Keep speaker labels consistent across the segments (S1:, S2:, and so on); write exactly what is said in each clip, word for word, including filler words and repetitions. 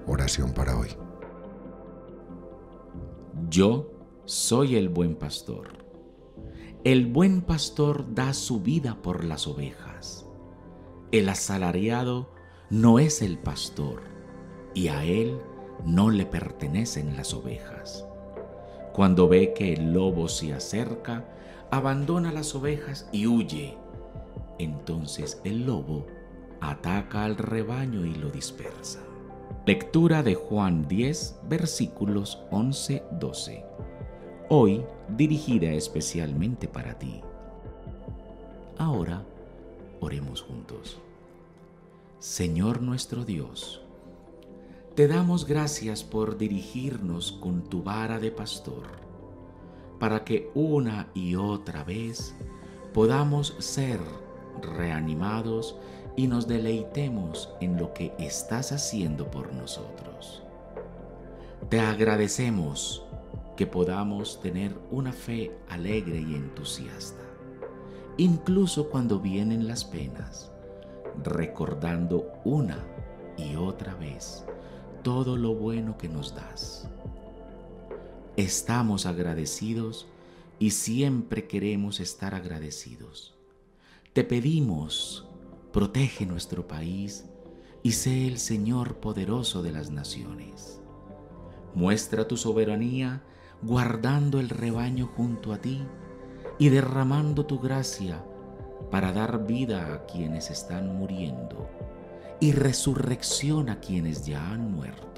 S1: Oración para hoy.
S2: Yo soy el buen pastor. El buen pastor da su vida por las ovejas. El asalariado no es el pastor, y a él no le pertenecen las ovejas. Cuando ve que el lobo se acerca, abandona las ovejas y huye. Entonces el lobo ataca al rebaño y lo dispersa. Lectura de Juan diez, versículos once a doce. Hoy dirigida especialmente para ti. Ahora oremos juntos. Señor nuestro Dios, te damos gracias por dirigirnos con tu vara de pastor, para que una y otra vez podamos ser reanimados y nos deleitemos en lo que estás haciendo por nosotros. Te agradecemos que podamos tener una fe alegre y entusiasta, incluso cuando vienen las penas, recordando una y otra vez todo lo bueno que nos das. Estamos agradecidos y siempre queremos estar agradecidos. Te pedimos, protege nuestro país y sé el Señor poderoso de las naciones. Muestra tu soberanía guardando el rebaño junto a ti y derramando tu gracia para dar vida a quienes están muriendo y resurrección a quienes ya han muerto.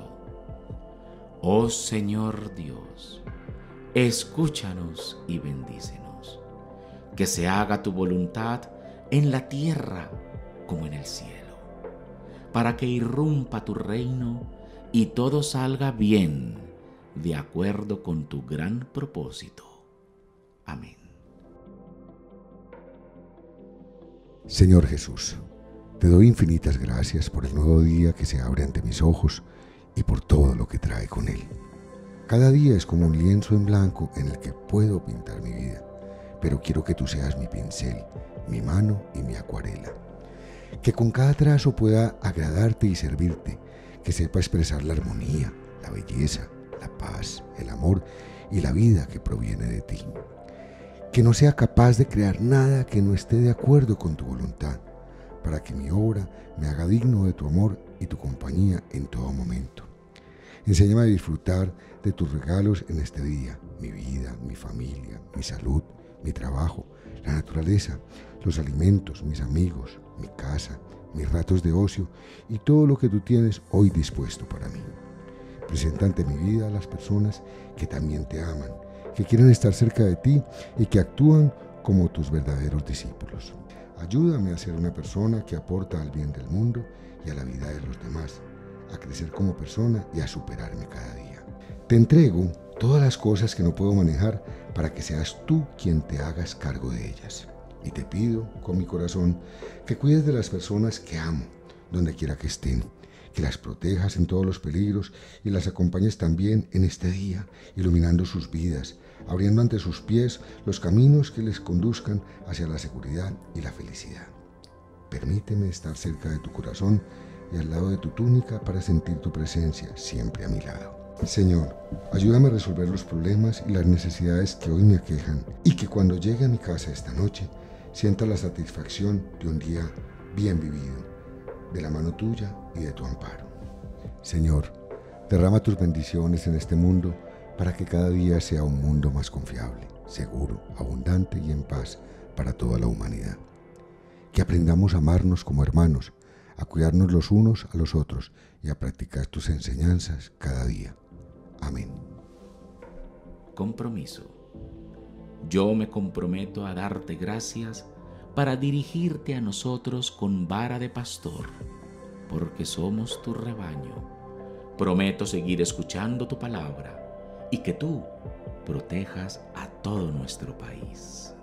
S2: Oh Señor Dios, escúchanos y bendícenos. Que se haga tu voluntad en la tierra como en el cielo, para que irrumpa tu reino y todo salga bien, de acuerdo con tu gran propósito. Amén.
S1: Señor Jesús, te doy infinitas gracias por el nuevo día que se abre ante mis ojos y por todo lo que trae con él. Cada día es como un lienzo en blanco en el que puedo pintar mi vida, pero quiero que tú seas mi pincel, mi mano y mi acuarela. Que con cada trazo pueda agradarte y servirte, que sepa expresar la armonía, la belleza, la paz, el amor y la vida que proviene de ti. Que no sea capaz de crear nada que no esté de acuerdo con tu voluntad, para que mi obra me haga digno de tu amor y tu compañía en todo momento. Enséñame a disfrutar de tus regalos en este día, mi vida, mi familia, mi salud, mi trabajo, la naturaleza, los alimentos, mis amigos, mi casa, mis ratos de ocio y todo lo que tú tienes hoy dispuesto para mí. Presenta ante mi vida a las personas que también te aman, que quieren estar cerca de ti y que actúan como tus verdaderos discípulos. Ayúdame a ser una persona que aporta al bien del mundo y a la vida de los demás, a crecer como persona y a superarme cada día. Te entrego todas las cosas que no puedo manejar para que seas tú quien te hagas cargo de ellas. Y te pido con mi corazón que cuides de las personas que amo, donde quiera que estén, que las protejas en todos los peligros y las acompañes también en este día, iluminando sus vidas, abriendo ante sus pies los caminos que les conduzcan hacia la seguridad y la felicidad. Permíteme estar cerca de tu corazón y al lado de tu túnica para sentir tu presencia siempre a mi lado. Señor, ayúdame a resolver los problemas y las necesidades que hoy me aquejan y que cuando llegue a mi casa esta noche sienta la satisfacción de un día bien vivido, de la mano tuya y de tu amparo. Señor, derrama tus bendiciones en este mundo para que cada día sea un mundo más confiable, seguro, abundante y en paz para toda la humanidad. Que aprendamos a amarnos como hermanos, a cuidarnos los unos a los otros y a practicar tus enseñanzas cada día. Amén.
S2: Compromiso. Yo me comprometo a darte gracias para dirigirte a nosotros con vara de pastor, porque somos tu rebaño. Prometo seguir escuchando tu palabra y que tú protejas a todo nuestro país.